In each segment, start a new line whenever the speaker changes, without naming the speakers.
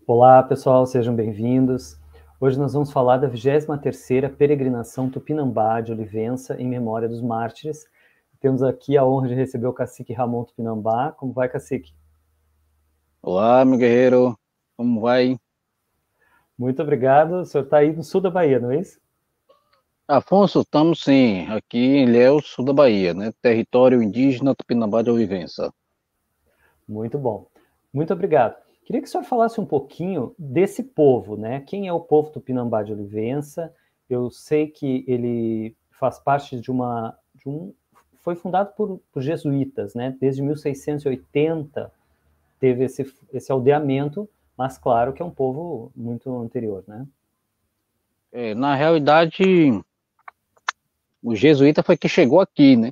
Olá, pessoal, sejam bem-vindos. Hoje nós vamos falar da 23ª Peregrinação Tupinambá de Olivença em memória dos mártires. Temos aqui a honra de receber o cacique Ramon Tupinambá. Como vai, cacique?
Olá, meu guerreiro, como vai?
Muito obrigado. O senhor está aí no sul da Bahia, não é isso?
Afonso, estamos sim, aqui em Ilhéus, sul da Bahia, né? Território indígena Tupinambá de Olivença.
Muito bom. Muito obrigado. Queria que o senhor falasse um pouquinho desse povo, né? Quem é o povo Tupinambá de Olivença? Eu sei que ele faz parte foi fundado por jesuítas, né? Desde 1680 teve esse aldeamento, mas claro que é um povo muito anterior, né?
Na realidade, o jesuíta foi que chegou aqui, né?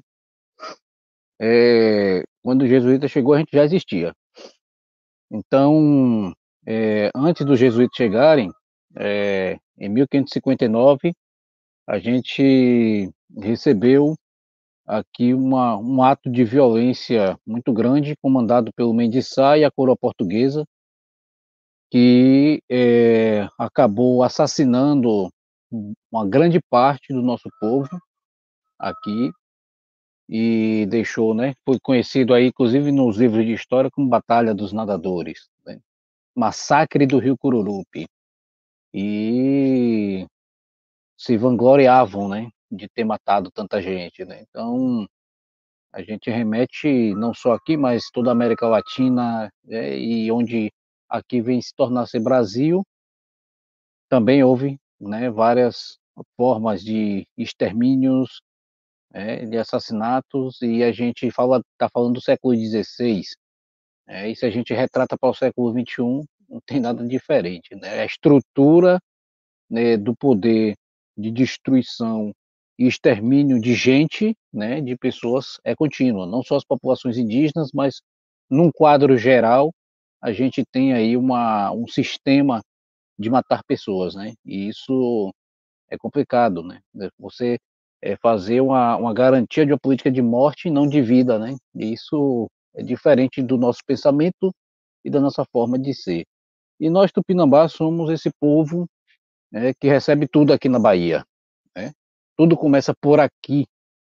Quando o jesuíta chegou, a gente já existia. Então, antes dos jesuítas chegarem, em 1559, a gente recebeu aqui um ato de violência muito grande, comandado pelo Mendes Sá e a coroa portuguesa, que acabou assassinando uma grande parte do nosso povo aqui e deixou, né, foi conhecido aí, inclusive nos livros de história, como Batalha dos Nadadores, né? Massacre do Rio Cururupi. E se vangloriavam, né, de ter matado tanta gente, né? Então, a gente remete não só aqui, mas toda a América Latina, e onde aqui vem se tornar-se Brasil, também houve, né, várias formas de extermínios, de assassinatos, e a gente está falando do século XVI, e se a gente retrata para o século XXI, não tem nada diferente, né? A estrutura, né, do poder de destruição e extermínio de gente, né, de pessoas, é contínua, não só as populações indígenas, mas num quadro geral, a gente tem aí um sistema de matar pessoas, né? E isso é complicado, né? Você fazer uma garantia de uma política de morte e não de vida, né? E isso é diferente do nosso pensamento e da nossa forma de ser. E nós, Tupinambá, somos esse povo, que recebe tudo aqui na Bahia, né? Tudo começa por aqui,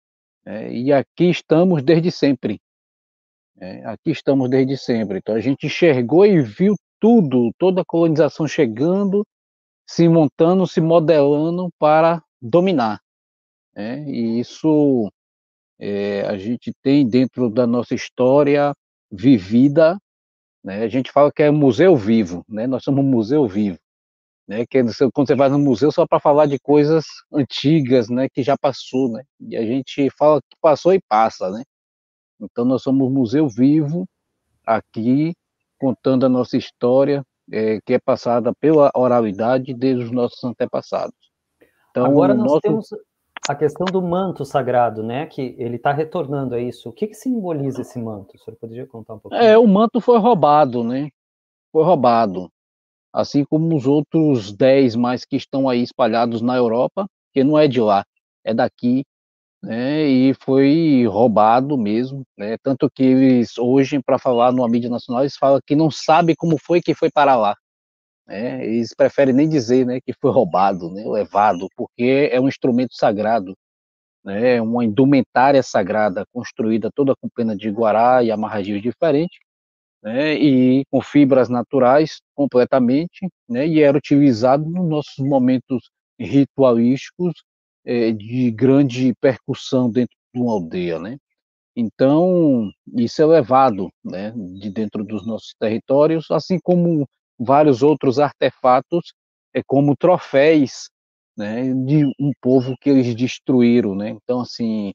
e aqui estamos desde sempre. Aqui estamos desde sempre. Então a gente enxergou e viu tudo, toda a colonização chegando, se montando, se modelando para dominar, né? E isso a gente tem dentro da nossa história vivida, né? A gente fala que é um museu vivo, né? Nós somos um museu vivo, né? Que quando você vai no museu só para falar de coisas antigas, né? Que já passou, né? E a gente fala que passou e passa, né? Então nós somos um museu vivo aqui, contando a nossa história, que é passada pela oralidade desde os nossos antepassados. Então,
Agora
o
nós
nosso
temos a questão do manto sagrado, né? Que ele está retornando a isso. O que simboliza esse manto? O senhor poderia contar um pouquinho?
o manto foi roubado, né? Foi roubado, assim como os outros 10 mais que estão aí espalhados na Europa, que não é de lá, é daqui, né? E foi roubado mesmo, né? Tanto que eles hoje, para falar numa mídia nacional, eles falam que não sabe como foi que foi para lá, né? Eles preferem nem dizer, né, que foi roubado, né, levado, porque é um instrumento sagrado, né? É uma indumentária sagrada construída toda com pena de iguará e amarradios diferentes, né, e com fibras naturais completamente, né, e era utilizado nos nossos momentos ritualísticos, de grande percussão dentro de uma aldeia, né. Então, isso é levado, né, de dentro dos nossos territórios, assim como vários outros artefatos, como troféus, né, de um povo que eles destruíram, né. Então, assim,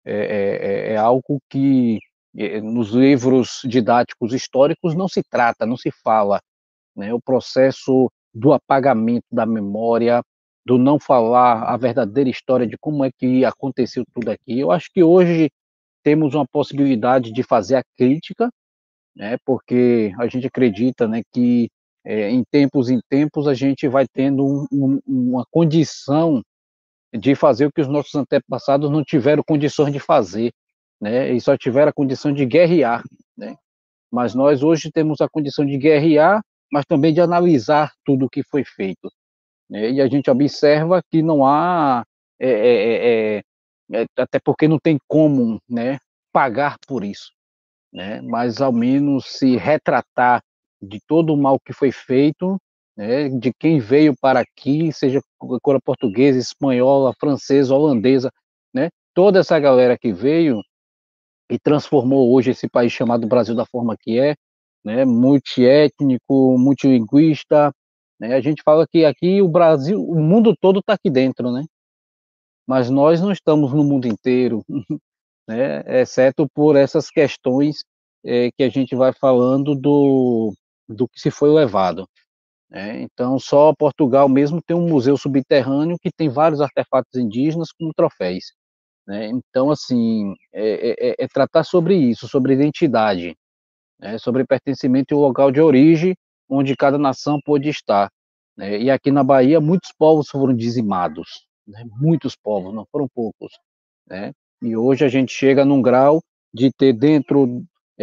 é algo que nos livros didáticos históricos não se trata, não se fala, né, o processo do apagamento da memória, do não falar a verdadeira história de como é que aconteceu tudo aqui. Eu acho que hoje temos uma possibilidade de fazer a crítica, né, porque a gente acredita, né, que em tempos a gente vai tendo uma condição de fazer o que os nossos antepassados não tiveram condições de fazer, né, e só tiveram a condição de guerrear, né. Mas nós hoje temos a condição de guerrear mas também de analisar tudo o que foi feito, né? E a gente observa que não há, é, é, é, até porque não tem como, né, pagar por isso, né? Mas ao menos se retratar de todo o mal que foi feito, né? De quem veio para aqui, seja cor portuguesa, espanhola, francesa, holandesa, né? Toda essa galera que veio e transformou hoje esse país chamado Brasil da forma que é, né? Multiétnico, multilinguista, né? A gente fala que aqui o Brasil, o mundo todo está aqui dentro, né? Mas nós não estamos no mundo inteiro, né? Exceto por essas questões que a gente vai falando do que se foi levado, né? Então, só Portugal mesmo tem um museu subterrâneo que tem vários artefatos indígenas como troféus, né? Então, assim, é tratar sobre isso, sobre identidade, né? Sobre pertencimento e o local de origem onde cada nação pôde estar, né? E aqui na Bahia, muitos povos foram dizimados, né? Muitos povos, não foram poucos, né? E hoje a gente chega num grau de ter dentro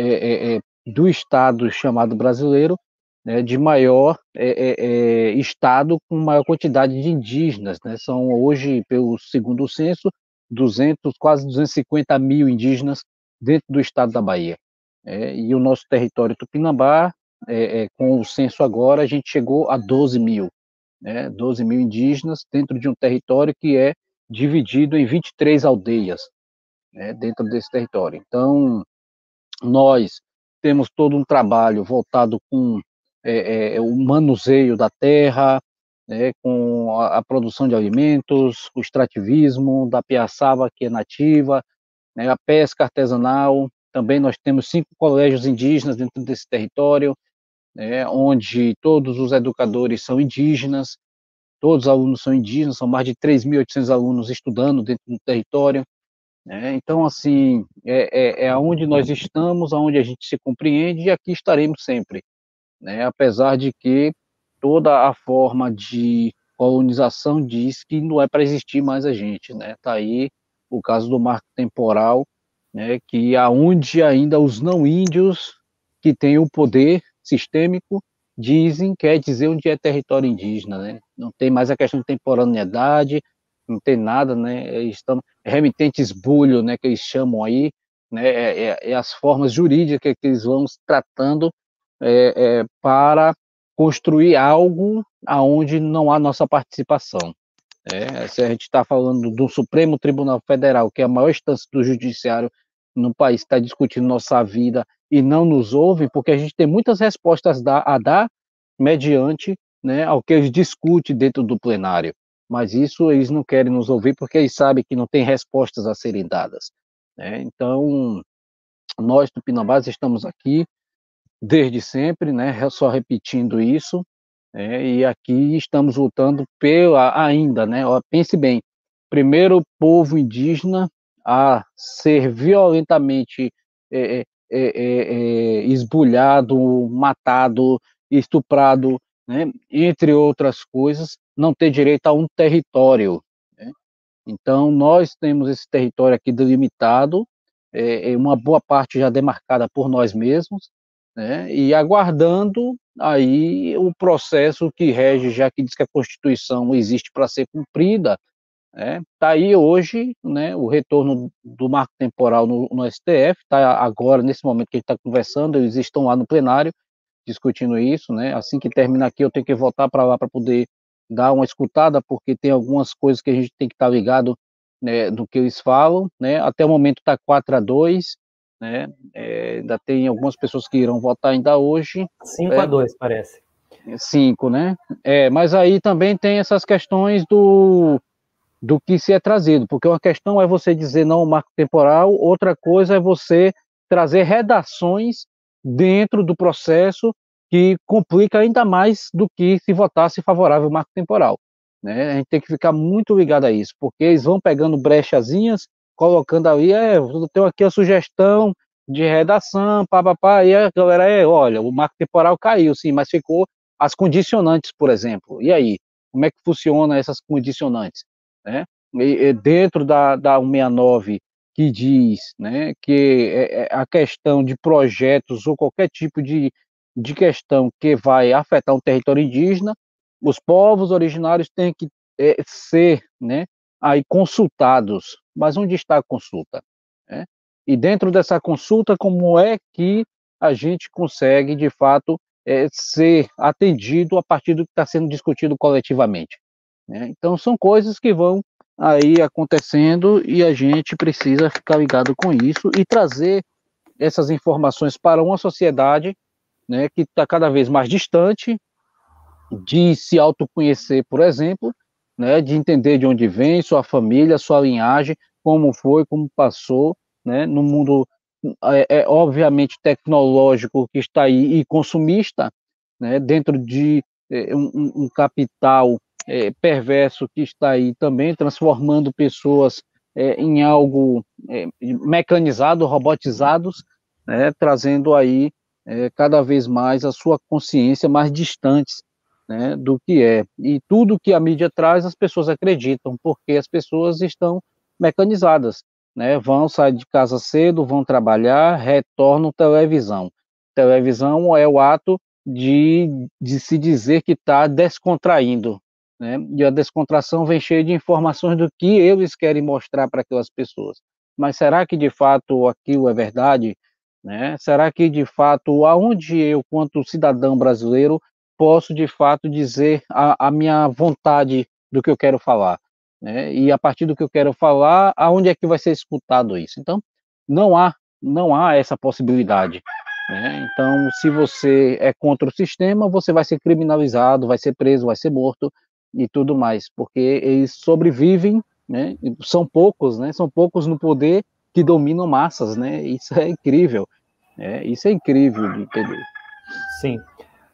do estado chamado brasileiro, né, de maior estado com maior quantidade de indígenas, né? São hoje, pelo segundo censo, 200, quase 250 mil indígenas dentro do estado da Bahia. E o nosso território Tupinambá, com o censo agora, a gente chegou a 12 mil, né? 12 mil indígenas dentro de um território que é dividido em 23 aldeias, né, dentro desse território. Então, nós temos todo um trabalho voltado com o manuseio da terra, né, com a produção de alimentos, o extrativismo da piaçava, que é nativa, né, a pesca artesanal. Também nós temos 5 colégios indígenas dentro desse território, né, onde todos os educadores são indígenas, todos os alunos são indígenas, são mais de 3.800 alunos estudando dentro do território, né? Então, assim, aonde nós estamos, aonde a gente se compreende, e aqui estaremos sempre, né? Apesar de que toda a forma de colonização diz que não é para existir mais a gente, né? Tá aí o caso do marco temporal, né? Que aonde ainda os não índios que têm o poder sistêmico dizem, quer dizer onde é território indígena, né? Não tem mais a questão de temporaneidade, não tem nada, né? Estamos remitentes bulho, né? Que eles chamam aí, né? As formas jurídicas que eles vão tratando para construir algo aonde não há nossa participação. Se a gente está falando do Supremo Tribunal Federal, que é a maior instância do judiciário no país, está discutindo nossa vida e não nos ouve, porque a gente tem muitas respostas a dar mediante, né, ao que eles discutem dentro do plenário. Mas isso eles não querem nos ouvir porque eles sabem que não tem respostas a serem dadas, né? Então, nós, tupinambás, estamos aqui desde sempre, né, só repetindo isso, e aqui estamos lutando pela ainda, né, ó, pense bem, primeiro povo indígena a ser violentamente esbulhado, matado, estuprado, né, entre outras coisas, não ter direito a um território, né? Então, nós temos esse território aqui delimitado, uma boa parte já demarcada por nós mesmos, né, e aguardando aí o processo que rege, já que diz que a Constituição existe para ser cumprida, né. Tá aí hoje, né, o retorno do marco temporal no STF, tá agora, nesse momento que a gente está conversando, eles estão lá no plenário, discutindo isso, né? Assim que terminar aqui, eu tenho que voltar para lá para poder dar uma escutada, porque tem algumas coisas que a gente tem que estar ligado, né, do que eles falam, né? Até o momento está 4-2, né? Ainda tem algumas pessoas que irão votar ainda hoje,
5-2, parece.
5, né? Mas aí também tem essas questões do que se é trazido, porque uma questão é você dizer não ao marco temporal, outra coisa é você trazer redações dentro do processo que complica ainda mais do que se votasse favorável ao marco temporal, né? A gente tem que ficar muito ligado a isso, porque eles vão pegando brechazinhas, colocando ali, eu tenho aqui a sugestão de redação, papapá, e a galera, olha, o marco temporal caiu, sim, mas ficou as condicionantes, por exemplo, e aí? Como é que funciona essas condicionantes, né? Dentro da 169, que diz, né, que a questão de projetos ou qualquer tipo de de questão que vai afetar o território indígena, os povos originários têm que ser, né, aí consultados. Mas onde está a consulta? Né? E dentro dessa consulta, como é que a gente consegue, de fato, ser atendido a partir do que está sendo discutido coletivamente? Né? Então, são coisas que vão aí acontecendo e a gente precisa ficar ligado com isso e trazer essas informações para uma sociedade, né, que está cada vez mais distante de se autoconhecer, por exemplo, né, de entender de onde vem, sua família, sua linhagem, como foi, como passou, né, no mundo obviamente tecnológico que está aí e consumista, né, dentro de um capital perverso que está aí também transformando pessoas em algo mecanizado, robotizados, né, trazendo aí cada vez mais a sua consciência mais distante, né, do que é. E tudo que a mídia traz, as pessoas acreditam, porque as pessoas estão mecanizadas, né? Vão sair de casa cedo, vão trabalhar, retornam televisão. Televisão é o ato de se dizer que está descontraindo, né? E a descontração vem cheia de informações do que eles querem mostrar para aquelas pessoas. Mas será que de fato aquilo é verdade? Né? Será que de fato, aonde eu, quanto cidadão brasileiro, posso de fato dizer a minha vontade do que eu quero falar, né? E a partir do que eu quero falar, aonde é que vai ser escutado isso? Então, não há, não há essa possibilidade, né? Então, se você é contra o sistema, você vai ser criminalizado, vai ser preso, vai ser morto e tudo mais, porque eles sobrevivem, né? São poucos, né? São poucos no poder que dominam massas, né? Isso é incrível, né? Isso é incrível de entender.
Sim.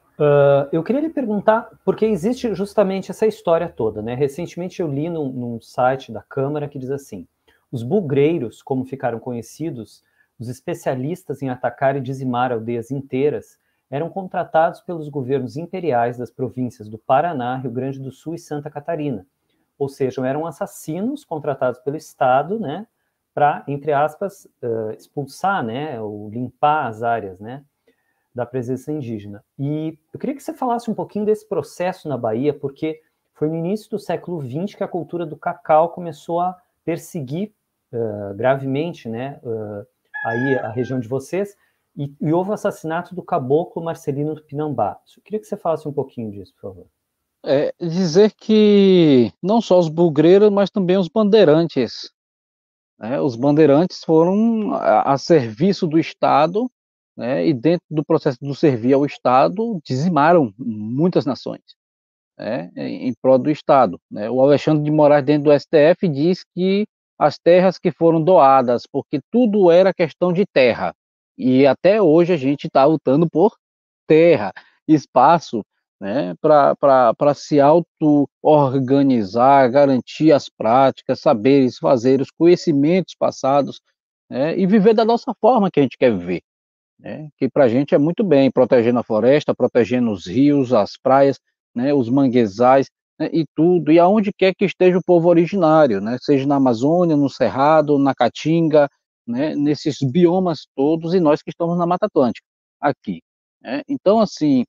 Eu queria lhe perguntar, porque existe justamente essa história toda, né? Recentemente eu li num site da Câmara que diz assim: os bugreiros, como ficaram conhecidos, os especialistas em atacar e dizimar aldeias inteiras, eram contratados pelos governos imperiais das províncias do Paraná, Rio Grande do Sul e Santa Catarina. Ou seja, eram assassinos contratados pelo Estado, né, para, entre aspas, expulsar, né, ou limpar as áreas, né, da presença indígena. E eu queria que você falasse um pouquinho desse processo na Bahia, porque foi no início do século XX que a cultura do cacau começou a perseguir gravemente, né, aí a região de vocês, e houve o assassinato do caboclo Marcelino Tupinambá. Eu queria que você falasse um pouquinho disso, por favor.
Dizer que não só os bugreiros, mas também os bandeirantes, né? Os bandeirantes foram a serviço do Estado, né? E dentro do processo do servir ao Estado, dizimaram muitas nações, né? Em prol do Estado, né? O Alexandre de Moraes, dentro do STF, diz que as terras que foram doadas, porque tudo era questão de terra, e até hoje a gente está lutando por terra, espaço, né, para se auto-organizar, garantir as práticas, saberes, fazeres, conhecimentos passados, né, e viver da nossa forma que a gente quer viver, né, que para a gente é muito bem, protegendo a floresta, protegendo os rios, as praias, né, os manguezais, né, e tudo, e aonde quer que esteja o povo originário, né, seja na Amazônia, no Cerrado, na Caatinga, né, nesses biomas todos, e nós que estamos na Mata Atlântica, aqui. Né? Então, assim,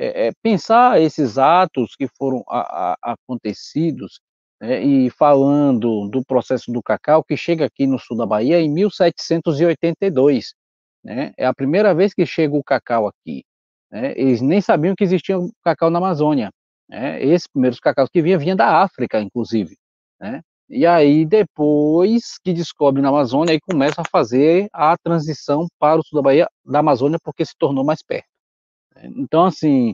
pensar esses atos que foram acontecidos, né, e falando do processo do cacau, que chega aqui no sul da Bahia em 1782, né? É a primeira vez que chega o cacau aqui, né? Eles nem sabiam que existia cacau na Amazônia, né? Esses primeiros cacaus que vinha da África, inclusive, né? E aí depois que descobre na Amazônia, aí começa a fazer a transição para o sul da Bahia, da Amazônia, porque se tornou mais perto. Né? Então, assim,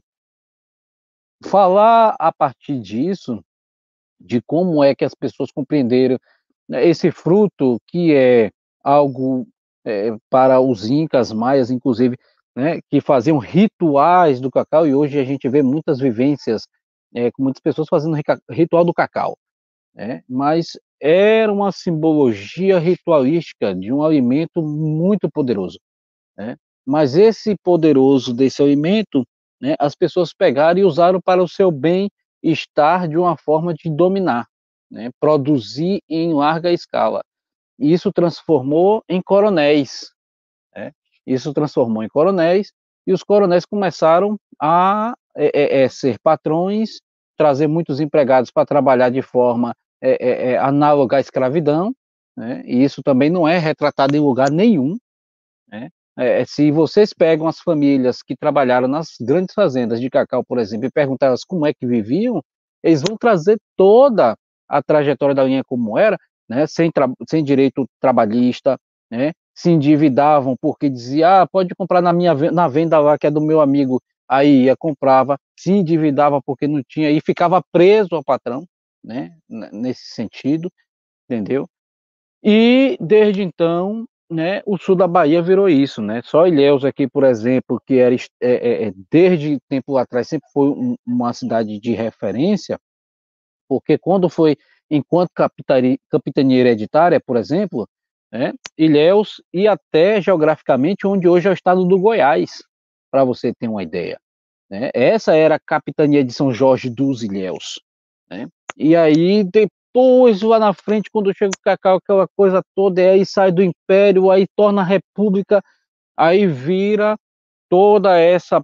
falar a partir disso, de como é que as pessoas compreenderam, né, esse fruto que é algo para os incas, maias, inclusive, né, que faziam rituais do cacau, e hoje a gente vê muitas vivências com muitas pessoas fazendo ritual do cacau, né, mas era uma simbologia ritualística de um alimento muito poderoso, né, mas esse poderoso desse alimento, né, as pessoas pegaram e usaram para o seu bem-estar de uma forma de dominar, né, produzir em larga escala. Isso transformou em coronéis, né? Isso transformou em coronéis, e os coronéis começaram a ser patrões, trazer muitos empregados para trabalhar de forma análoga à escravidão, né? E isso também não é retratado em lugar nenhum, né? Se vocês pegam as famílias que trabalharam nas grandes fazendas de cacau, por exemplo, e perguntar elas como é que viviam, eles vão trazer toda a trajetória da linha como era, né? Sem direito trabalhista, né? Se endividavam porque dizia, pode comprar na venda lá que é do meu amigo, aí ia, comprava, se endividava porque não tinha e ficava preso ao patrão, né? Nesse sentido, entendeu? E desde então, né, o sul da Bahia virou isso, né? Só Ilhéus aqui, por exemplo, que era desde tempo atrás sempre foi uma cidade de referência, porque quando foi enquanto capitania hereditária, por exemplo, né, Ilhéus e até geograficamente onde hoje é o estado do Goiás, para você ter uma ideia, né? Essa era a capitania de São Jorge dos Ilhéus, né? E aí depois lá na frente, quando chega o Cacau, aquela coisa toda, e aí sai do Império, aí torna a República, aí vira toda essa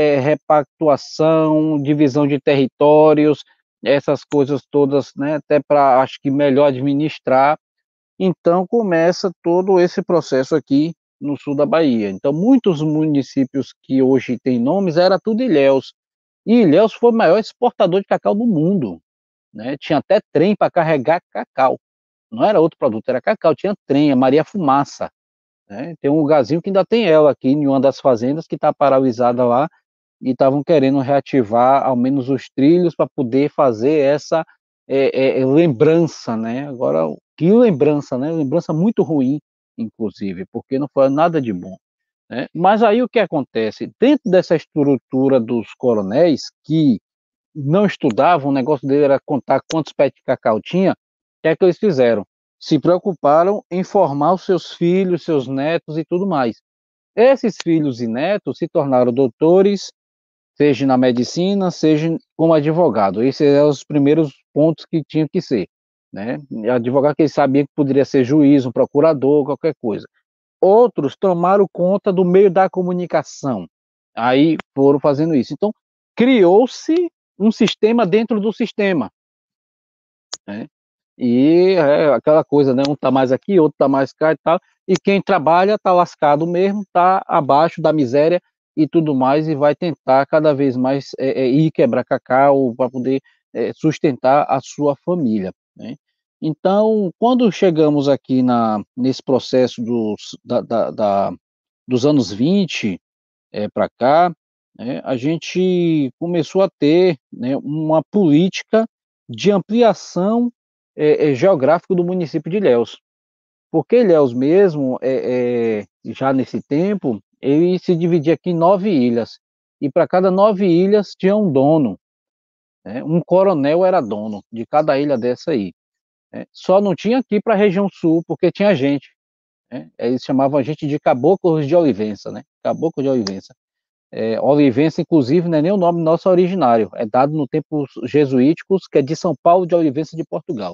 repactuação, divisão de territórios, essas coisas todas, né? Até para acho que melhor administrar. Então começa todo esse processo aqui no sul da Bahia. Então muitos municípios que hoje têm nomes era tudo Ilhéus. E Ilhéus foi o maior exportador de cacau do mundo, né? Tinha até trem para carregar cacau. Não era outro produto, era cacau. Tinha trem, a Maria Fumaça, né? Tem um lugarzinho que ainda tem ela aqui em uma das fazendas que está paralisada lá e estavam querendo reativar ao menos os trilhos para poder fazer essa lembrança, né? Agora, que lembrança, né? Lembrança muito ruim, inclusive, porque não foi nada de bom, né? Mas aí o que acontece? Dentro dessa estrutura dos coronéis, que não estudavam, o negócio dele era contar quantos pés de cacau tinha, o que é que eles fizeram? Se preocuparam em formar os seus filhos, seus netos e tudo mais. Esses filhos e netos se tornaram doutores, seja na medicina, seja como advogado. Esses eram os primeiros pontos que tinham que ser, né? Advogado que ele sabia que poderia ser juiz, um procurador, qualquer coisa. Outros tomaram conta do meio da comunicação. Aí foram fazendo isso. Então, criou-se um sistema dentro do sistema, né? E é aquela coisa, né? Um tá mais aqui, outro tá mais cá e tal. E quem trabalha tá lascado mesmo, tá abaixo da miséria e tudo mais, e vai tentar cada vez mais ir quebrar cacau para poder sustentar a sua família, né? Então, quando chegamos aqui nesse processo dos anos 20 para cá, né, a gente começou a ter, né, uma política de ampliação geográfica do município de Ilhéus. Porque Ilhéus mesmo, já nesse tempo, ele se dividia aqui em 9 ilhas. E para cada 9 ilhas tinha um dono, né? Um coronel era dono de cada ilha dessa aí, né? Só não tinha aqui para a região sul, porque tinha gente, né? Eles chamavam a gente de caboclos de Olivença, né? Caboclo de Olivença. Olivença, inclusive, não é nem o nome nosso originário, é dado no tempo jesuíticos, que é de São Paulo de Olivença de Portugal.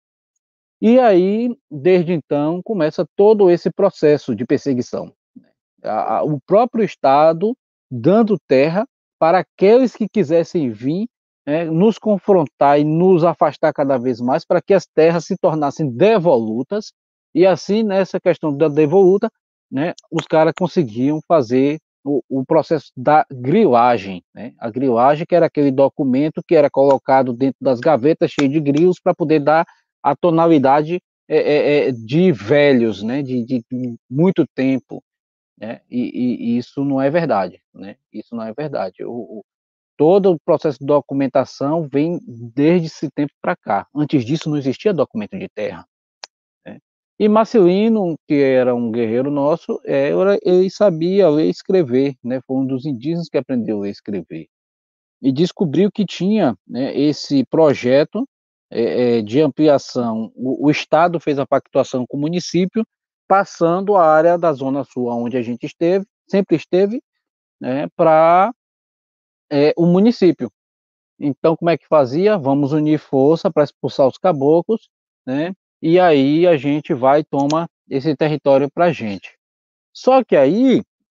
E aí, desde então, começa todo esse processo de perseguição. O próprio Estado dando terra para aqueles que quisessem vir, né, nos confrontar e nos afastar cada vez mais, para que as terras se tornassem devolutas, e assim, nessa questão da devoluta, né, os caras conseguiam fazer o processo da grilagem, né? A grilagem, que era aquele documento que era colocado dentro das gavetas cheio de grilos para poder dar a tonalidade de velhos, né? De muito tempo, né? E isso não é verdade, né? Isso não é verdade. Todo o processo de documentação vem desde esse tempo para cá. Antes disso não existia documento de terra, né? E Marcelino, que era um guerreiro nosso, ele sabia ler e escrever, né? Foi um dos indígenas que aprendeu a ler e escrever. E descobriu que tinha, né, esse projeto de ampliação. O Estado fez a pactuação com o município, passando a área da Zona Sul, onde a gente sempre esteve, né, para o município. Então, como é que fazia? Vamos unir força para expulsar os caboclos, né? E aí a gente vai e toma esse território para a gente. Só que aí,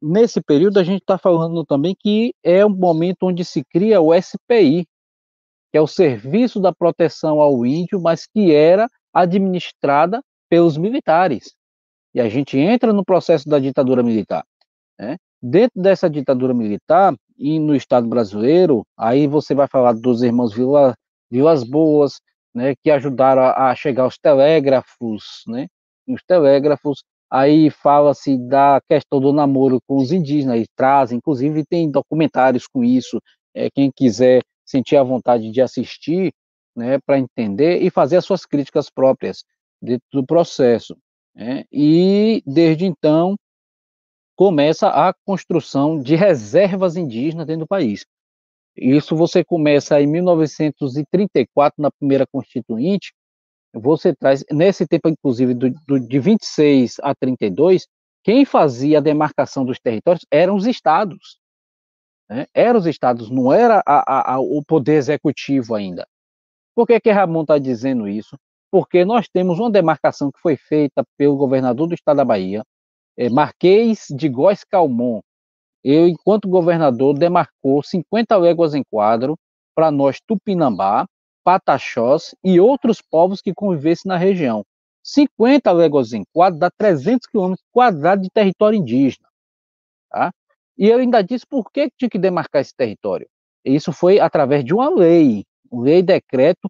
nesse período a gente está falando também que é um momento onde se cria o SPI, que é o Serviço da Proteção ao Índio, mas que era administrada pelos militares. E a gente entra no processo da ditadura militar, né? Dentro dessa ditadura militar e no Estado brasileiro, aí você vai falar dos irmãos Vilas Boas, né, que ajudaram a chegar aos telégrafos, né? Os telégrafos, aí fala-se da questão do namoro com os indígenas, e trazem, inclusive tem documentários com isso, quem quiser sentir a vontade de assistir, né, para entender e fazer as suas críticas próprias dentro do processo, né? E desde então começa a construção de reservas indígenas dentro do país. Isso você começa em 1934, na primeira Constituinte, você traz, nesse tempo, inclusive, de 26 a 32, quem fazia a demarcação dos territórios eram os estados, né? Eram os estados, não era o poder executivo ainda. Por que Ramon está dizendo isso? Porque nós temos uma demarcação que foi feita pelo governador do estado da Bahia, Marquês de Góes Calmon. Eu, enquanto governador, demarcou 50 léguas em quadro para nós Tupinambá, Pataxós e outros povos que convivessem na região. 50 léguas em quadro dá 300 quilômetros quadrados de território indígena. Tá? E eu ainda disse por que tinha que demarcar esse território. Isso foi através de uma lei, Lei Decreto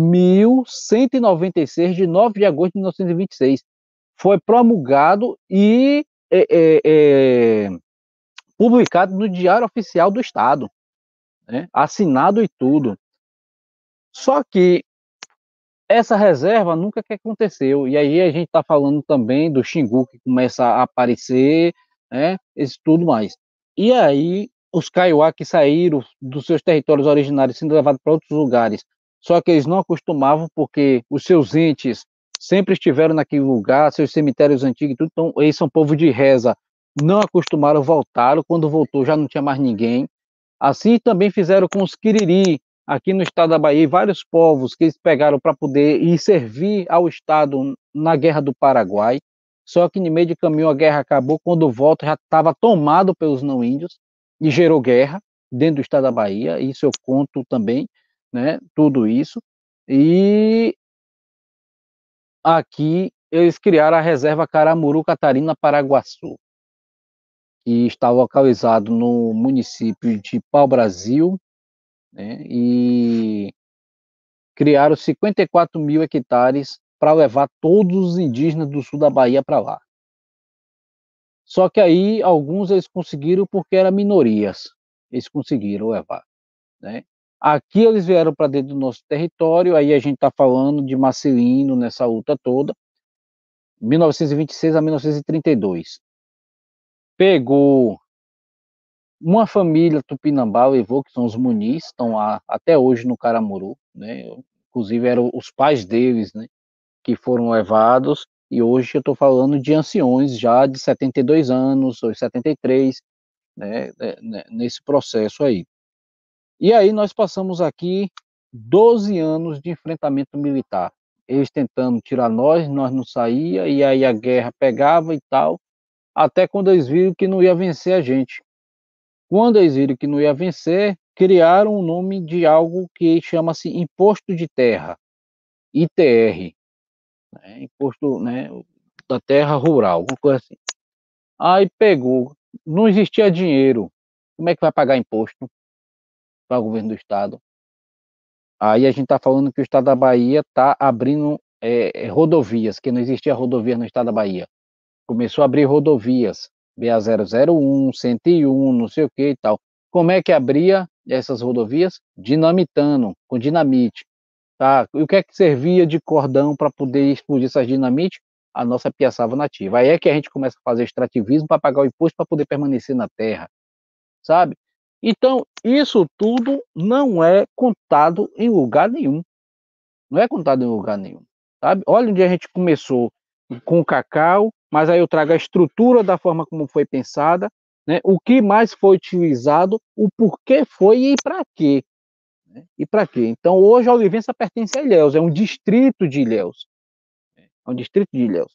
1196, de 9 de agosto de 1926. Foi promulgado e publicado no Diário Oficial do Estado, né? Assinado e tudo. Só que essa reserva nunca que aconteceu. E aí a gente está falando também do Xingu, que começa a aparecer, né? Isso tudo mais. E aí os Kaiowá que saíram dos seus territórios originários sendo levados para outros lugares, só que eles não acostumavam porque os seus entes sempre estiveram naquele lugar, seus cemitérios antigos e tudo, então eles são povo de reza, não acostumaram, voltaram, quando voltou já não tinha mais ninguém. Assim também fizeram com os Quiriri, aqui no estado da Bahia, vários povos que eles pegaram para poder ir servir ao estado na Guerra do Paraguai, só que no meio de caminho a guerra acabou, quando volta já estava tomado pelos não índios e gerou guerra dentro do estado da Bahia, isso eu conto também, né, tudo isso, e aqui eles criaram a reserva Caramuru Catarina Paraguaçu, que está localizado no município de Pau-Brasil, né, e criaram 54 mil hectares para levar todos os indígenas do sul da Bahia para lá. Só que aí alguns eles conseguiram porque eram minorias, eles conseguiram levar, né? Aqui eles vieram para dentro do nosso território, aí a gente está falando de Marcelino nessa luta toda, 1926 a 1932. Pegou uma família Tupinambá, levou, que são os Muniz, estão lá até hoje no Caramuru, né? Inclusive eram os pais deles, né, que foram levados, e hoje eu estou falando de anciões já de 72 anos, ou 73, né, nesse processo aí. E aí nós passamos aqui 12 anos de enfrentamento militar, eles tentando tirar nós não saía, e aí a guerra pegava e tal, até quando eles viram que não ia vencer a gente. Quando eles viram que não ia vencer, criaram o nome de algo que chama-se Imposto de Terra, ITR, né? Imposto, né, da terra rural, alguma coisa assim. Aí pegou, não existia dinheiro, como é que vai pagar imposto para o governo do estado? Aí a gente está falando que o estado da Bahia está abrindo rodovias, que não existia rodovia no estado da Bahia. Começou a abrir rodovias, BA-001, 101, não sei o que e tal. Como é que abria essas rodovias? Dinamitando, com dinamite. Tá? E o que é que servia de cordão para poder explodir essas dinamite? A nossa piaçava nativa. Aí é que a gente começa a fazer extrativismo para pagar o imposto para poder permanecer na terra, sabe? Então, isso tudo não é contado em lugar nenhum. Não é contado em lugar nenhum, sabe? Olha onde a gente começou com o cacau, mas aí eu trago a estrutura da forma como foi pensada, né? O que mais foi utilizado, o porquê foi e para quê. Né? E para quê? Então, hoje a Olivença pertence a Ilhéus, é um distrito de Ilhéus. É um distrito de Ilhéus.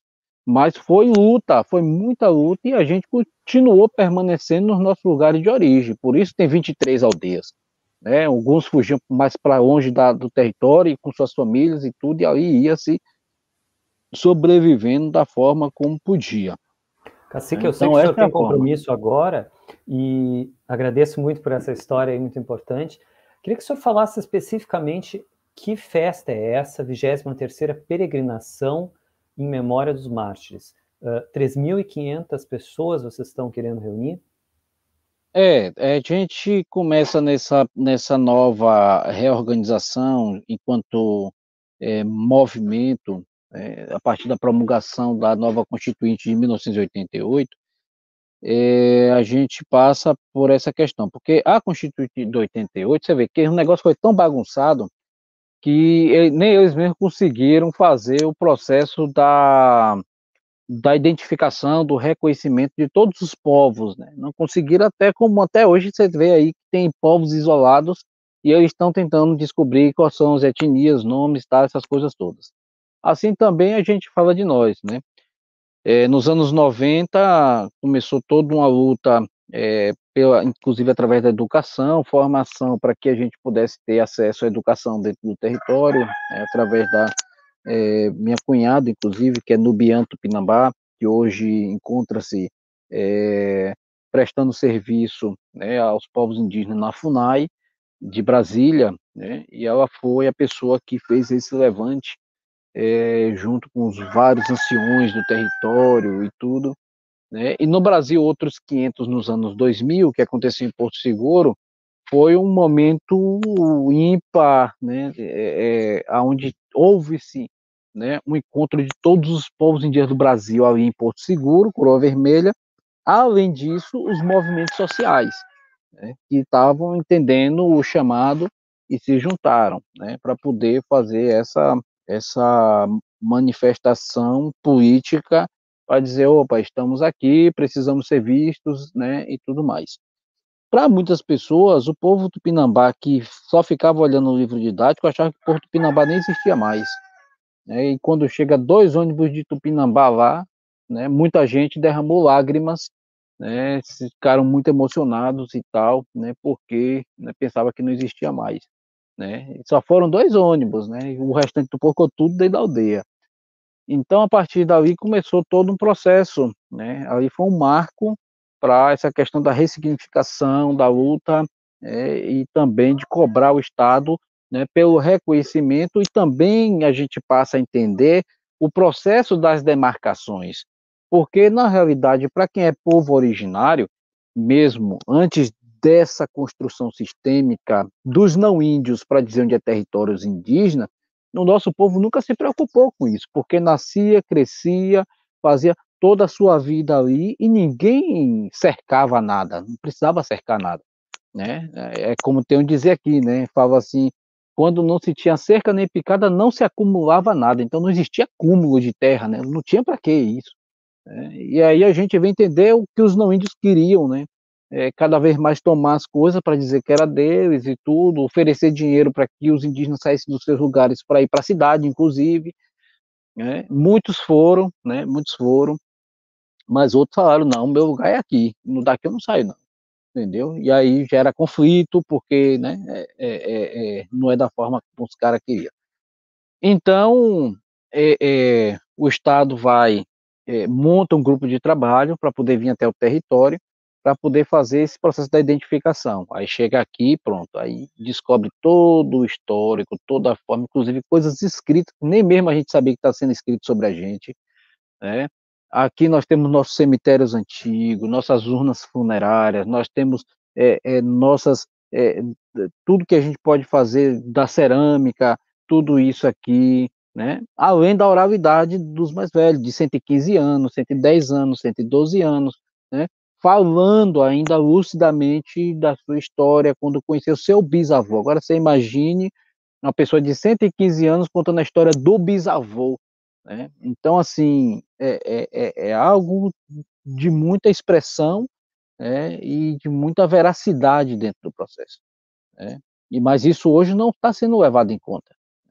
Mas foi luta, foi muita luta, e a gente continuou permanecendo nos nossos lugares de origem. Por isso tem 23 aldeias, né? Alguns fugiam mais para longe do território, com suas famílias e tudo, e aí ia se sobrevivendo da forma como podia.
Cacique, eu sei que
Então
o senhor
essa é
tem
a forma.
compromisso agora e agradeço muito por essa história aí, muito importante. Queria que o senhor falasse especificamente que festa é essa, 23ª peregrinação em memória dos mártires. 3.500 pessoas vocês estão querendo reunir?
A gente começa nessa nova reorganização enquanto movimento, a partir da promulgação da nova Constituinte de 1988. A gente passa por essa questão, porque a Constituinte de 88, você vê que o negócio foi tão bagunçado que nem eles mesmos conseguiram fazer o processo da identificação, do reconhecimento de todos os povos, né? Não conseguiram, até como até hoje você vê aí que tem povos isolados e eles estão tentando descobrir quais são as etnias, nomes, tal, essas coisas todas. Assim também a gente fala de nós, né? Nos anos 90 começou toda uma luta, inclusive através da educação, formação para que a gente pudesse ter acesso à educação dentro do território, através da minha cunhada, inclusive, que é Nubian Tupinambá, que hoje encontra-se prestando serviço, né, aos povos indígenas na FUNAI de Brasília, né, e ela foi a pessoa que fez esse levante, junto com os vários anciões do território e tudo, né, e no Brasil outros 500 nos anos 2000, que aconteceu em Porto Seguro, foi um momento ímpar, né, onde houve-se, né, um encontro de todos os povos indígenas do Brasil ali em Porto Seguro, Coroa Vermelha, além disso, os movimentos sociais, né, que estavam entendendo o chamado e se juntaram, né, para poder fazer essa manifestação política para dizer, opa, estamos aqui, precisamos ser vistos, né, e tudo mais. Para muitas pessoas, o povo tupinambá que só ficava olhando o livro didático achava que o povo tupinambá nem existia mais, né? E quando chega 2 ônibus de Tupinambá lá, né, muita gente derramou lágrimas, né, ficaram muito emocionados e tal, né, porque, né, pensava que não existia mais, né? E só foram 2 ônibus, né? E o restante do ficou tudo dentro da aldeia. Então, a partir dali começou todo um processo, né? Ali foi um marco para essa questão da ressignificação, da luta, e também de cobrar o Estado, né, pelo reconhecimento, e também a gente passa a entender o processo das demarcações, porque na realidade, para quem é povo originário, mesmo antes dessa construção sistêmica dos não índios para dizer onde é territórios indígenas, o nosso povo nunca se preocupou com isso, porque nascia, crescia, fazia toda a sua vida ali e ninguém cercava nada, não precisava cercar nada, né? É como tem um dizer aqui, né? Fala assim, quando não se tinha cerca nem picada, não se acumulava nada, então não existia acúmulo de terra, né? Não tinha para que isso, né? E aí a gente vem entender o que os não índios queriam, né? Cada vez mais tomar as coisas para dizer que era deles e tudo, oferecer dinheiro para que os indígenas saíssem dos seus lugares para ir para a cidade, inclusive, né? Muitos foram, né? Muitos foram, mas outros falaram, não, meu lugar é aqui, no daqui eu não saio não, entendeu? E aí gera conflito, porque, né, não é da forma que os caras queriam. Então, o Estado vai, monta um grupo de trabalho para poder vir até o território, para poder fazer esse processo da identificação. Aí chega aqui, pronto, aí descobre todo o histórico, toda a forma, inclusive coisas escritas, que nem mesmo a gente sabia que está sendo escrito sobre a gente, né? Aqui nós temos nossos cemitérios antigos, nossas urnas funerárias, nós temos nossas, tudo que a gente pode fazer da cerâmica, tudo isso aqui, né? Além da oralidade dos mais velhos, de 115 anos, 110 anos, 112 anos, né? Falando ainda lucidamente da sua história, quando conheceu seu bisavô. Agora você imagine uma pessoa de 115 anos contando a história do bisavô, né? Então, assim, é algo de muita expressão, né, e de muita veracidade dentro do processo, né? Mas isso hoje não está sendo levado em conta, né?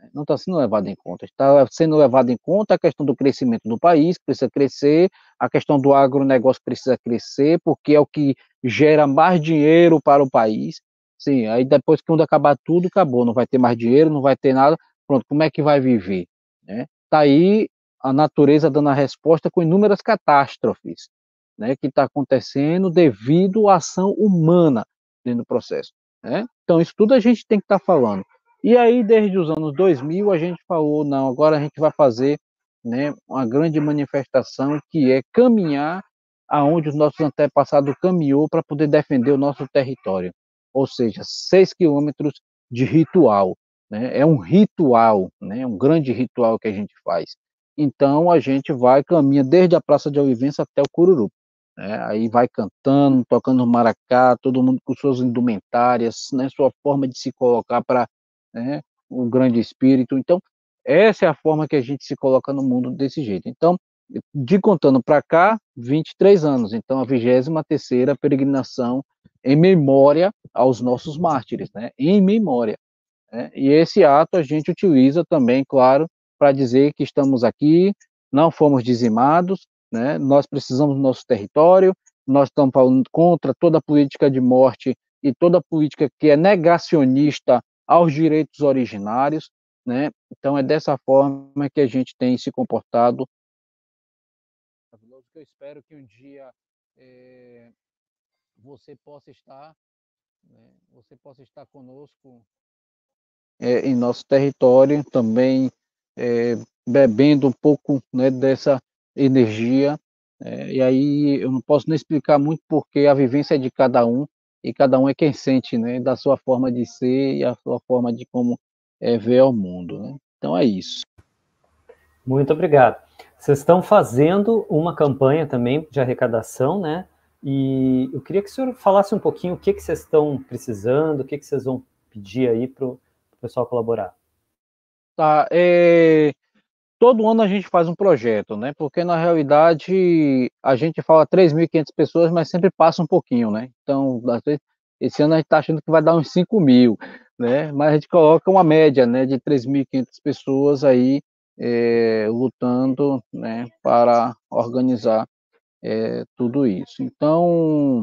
Não está sendo levado em conta. Está sendo levado em conta a questão do crescimento do país, que precisa crescer, a questão do agronegócio precisa crescer, porque é o que gera mais dinheiro para o país. Sim, aí depois que quando acabar tudo, acabou, não vai ter mais dinheiro, não vai ter nada, pronto, como é que vai viver? Né? Tá aí a natureza dando a resposta com inúmeras catástrofes, né, que está acontecendo devido à ação humana dentro do processo. Né? Então, isso tudo a gente tem que estar falando. E aí, desde os anos 2000, a gente falou, não, agora a gente vai fazer, né, uma grande manifestação que é caminhar aonde os nossos antepassados caminhou para poder defender o nosso território. Ou seja, 6 quilômetros de ritual. Né? É um ritual, né? Um grande ritual que a gente faz. Então, a gente vai, caminha desde a Praça de Olivença até o Cururu. Né? Aí vai cantando, tocando maracá, todo mundo com suas indumentárias, né? Sua forma de se colocar para, né, o grande espírito. Então, essa é a forma que a gente se coloca no mundo desse jeito. Então, de contando para cá, 23 anos. Então, a 23ª peregrinação em memória aos nossos mártires, né? Em memória. Né? E esse ato a gente utiliza também, claro, para dizer que estamos aqui, não fomos dizimados, né? Nós precisamos do nosso território, nós estamos falando contra toda a política de morte e toda a política que é negacionista aos direitos originários, né? Então é dessa forma que a gente tem se comportado. Eu espero que um dia você possa estar, né? Você possa estar conosco em nosso território, também bebendo um pouco, né, dessa energia. E aí eu não posso nem explicar muito porque a vivência é de cada um e cada um é quem sente, né, da sua forma de ser e a sua forma de como ver o mundo. Né? Então é isso.
Muito obrigado. Vocês estão fazendo uma campanha também de arrecadação, né? E eu queria que o senhor falasse um pouquinho o que vocês estão precisando, o que vocês vão pedir aí para o pessoal colaborar.
Tá, todo ano a gente faz um projeto, né? Porque na realidade a gente fala 3.500 pessoas, mas sempre passa um pouquinho, né? Então, esse ano a gente está achando que vai dar uns 5.000, né? Mas a gente coloca uma média, né, de 3.500 pessoas aí lutando, né, para organizar tudo isso. Então,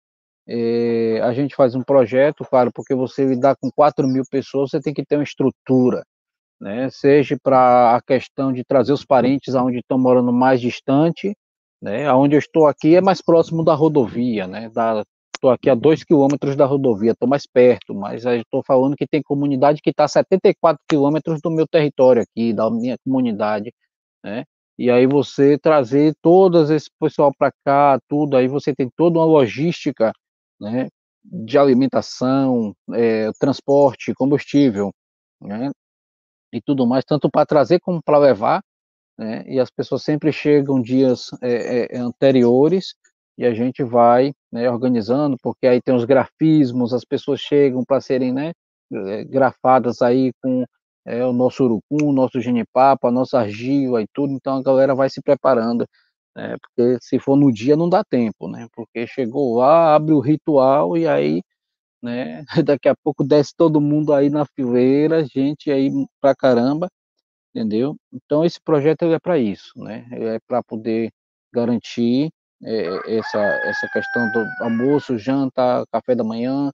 a gente faz um projeto, claro, porque você lidar com 4.000 pessoas, você tem que ter uma estrutura, né? Seja para a questão de trazer os parentes aonde estão morando mais distante, né? Aonde eu estou aqui é mais próximo da rodovia, né? Estou aqui a 2 quilômetros da rodovia, estou mais perto, mas estou falando que tem comunidade que está a 74 quilômetros do meu território aqui, da minha comunidade, né? E aí você trazer todo esse pessoal para cá, tudo, aí você tem toda uma logística, né? De alimentação, transporte, combustível, né? E tudo mais, tanto para trazer como para levar, né? E as pessoas sempre chegam dias anteriores e a gente vai, né, organizando, porque aí tem os grafismos, as pessoas chegam para serem, né, grafadas aí com o nosso urucum, o nosso genipapo, a nossa argila e tudo, então a galera vai se preparando, né, porque se for no dia não dá tempo, né, porque chegou lá, abre o ritual e aí, né, daqui a pouco desce todo mundo aí na fileira, gente aí pra caramba, entendeu? Então esse projeto ele é para isso, né? Ele é para poder garantir essa questão do almoço, janta, café da manhã,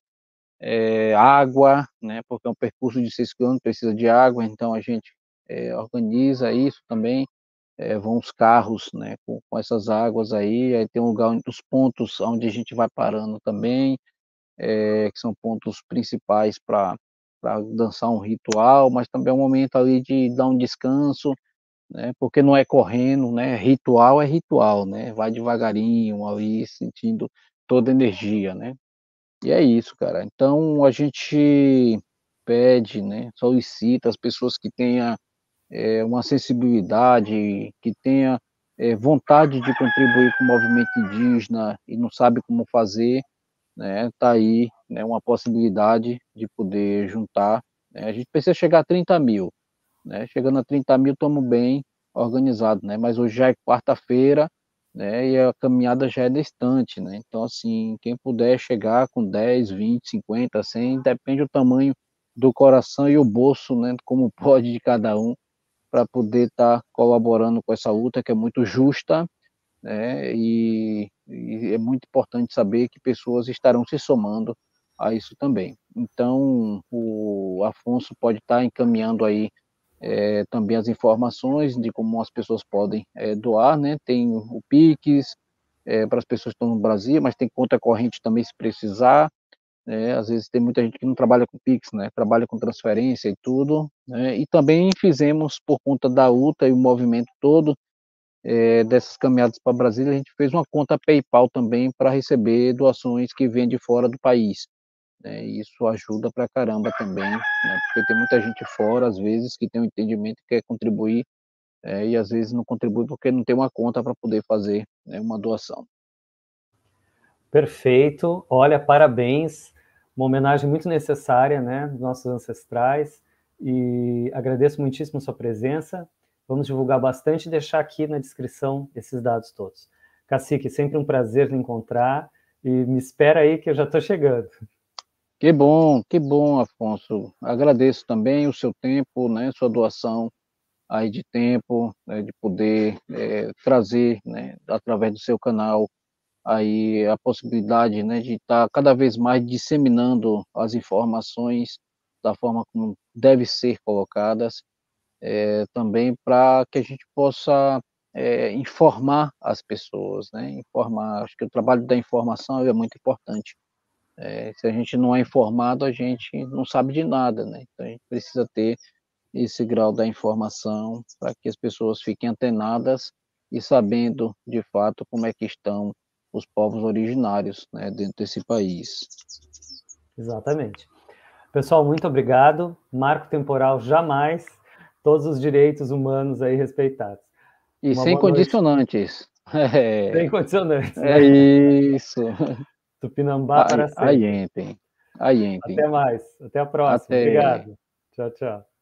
água, né? Porque é um percurso de 6 quilômetros, precisa de água, então a gente organiza isso também. Vão os carros, né? Com essas águas aí tem um lugar, os pontos onde a gente vai parando também, que são pontos principais para dançar um ritual, mas também é um momento ali de dar um descanso, né? Porque não é correndo, né? Ritual é ritual, né? Vai devagarinho ali, sentindo toda a energia, né? E é isso, cara. Então a gente pede, né? Solicita as pessoas que tenham uma sensibilidade, que tenha vontade de contribuir com o movimento indígena e não sabe como fazer, né? Tá aí, né? Uma possibilidade de poder juntar. Né? A gente precisa chegar a 30.000, né? Chegando a 30.000, estamos bem organizados, né? Mas hoje já é quarta-feira, né? E a caminhada já é distante, né? Então, assim, quem puder chegar com 10, 20, 50, 100, depende do tamanho do coração e o bolso, né, como pode de cada um, para poder estar colaborando com essa luta que é muito justa, né, e é muito importante saber que pessoas estarão se somando a isso também. Então, o Afonso pode estar encaminhando aí também as informações de como as pessoas podem doar, né? Tem o Pix para as pessoas que estão no Brasil, mas tem conta corrente também se precisar. Às vezes tem muita gente que não trabalha com Pix, né? Trabalha com transferência e tudo. Né? E também fizemos, por conta da luta e o movimento todo dessas caminhadas para Brasília, a gente fez uma conta PayPal também para receber doações que vêm de fora do país. E isso ajuda pra caramba também, né? Porque tem muita gente fora, às vezes, que tem um entendimento que quer contribuir, e às vezes não contribui porque não tem uma conta para poder fazer, né, uma doação.
Perfeito. Olha, parabéns. Uma homenagem muito necessária, né, dos nossos ancestrais. E agradeço muitíssimo sua presença. Vamos divulgar bastante e deixar aqui na descrição esses dados todos. Cacique, sempre um prazer te encontrar. E me espera aí que eu já estou chegando.
Que bom, Afonso. Agradeço também o seu tempo, né, sua doação aí de tempo, né, de poder trazer, né, através do seu canal, aí a possibilidade, né, de estar cada vez mais disseminando as informações da forma como deve ser colocadas, também para que a gente possa informar as pessoas, né, informar. Acho que o trabalho da informação é muito importante. Se a gente não é informado, a gente não sabe de nada, né? Então a gente precisa ter esse grau da informação para que as pessoas fiquem antenadas e sabendo de fato como é que estão os povos originários, né, dentro desse país.
Exatamente. Pessoal, muito obrigado. Marco temporal jamais. Todos os direitos humanos aí respeitados.
E
Uma
sem
boa noite.
condicionantes.
Sem condicionantes,
É
né?
isso.
Tupinambá para sempre.
Aí,
Até mais. Até a próxima.
Até.
Obrigado. Tchau, tchau.